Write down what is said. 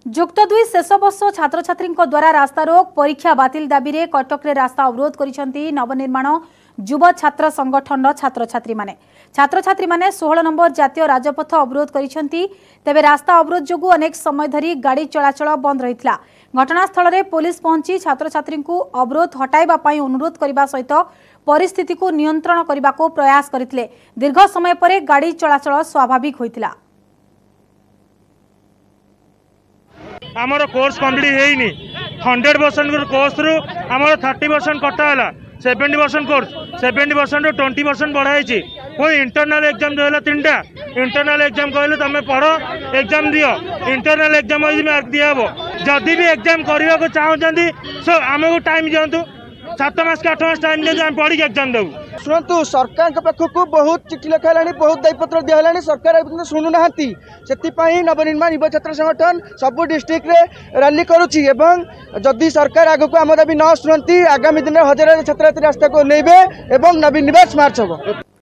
जुक्त 2 शेष वर्ष छात्र छात्री द्वारा रास्ता रोक परीक्षा बातिल दाबी रे कटक रे रास्ता अवरोध करिसेंती नवनिर्माण युव छात्र संगठन छात्र छात्री माने 16 नंबर जातीय राजपथ अवरोध करिसेंती। तेबे रास्ता अवरोध जोगु अनेक समय धरी गाड़ी चलाचल बंद रहितला। घटनास्थल रे पुलिस पहुंची छात्र छात्री को अवरोध हटाइबा पई अनुरोध करबा सहित परिस्थिति को नियंत्रण करबा को प्रयास करथिले। दीर्घ समय परे गाड़ी चलाचल स्वाभाविक होइतिला। आमर कोर्स कंप्लीट हेनी 100% कोर्स रु आमर 30% कटा है 70% कोर्स 70% 20% बढ़ाई। कोई इंटरनल एग्जाम जो है 3टा इंटरनल एग्जाम कहले तुम पढ़ एग्जाम दियो इंटरनल एग्जाम मार्क दिया जदि भी एग्जाम करने को चाहते सो आमको टाइम दिंतु 7 मास 8 मास टाइम दिखाई आम पढ़ी एग्जाम देव। शुणु सरकार पाखक बहुत चिठी लिखाला बहुत दायीपत्र दिहला सरकार शुणुना से नवनिर्माण युव छात्र संगठन सबू डिस्ट्रिक्ट रे रैली करुच्ची एवं जदि सरकार आगक आम दाबी न शुणती आगामी दिन हजार छात्र छात्री रास्ता को नैबे एवं नवीन निवास मार्च हम।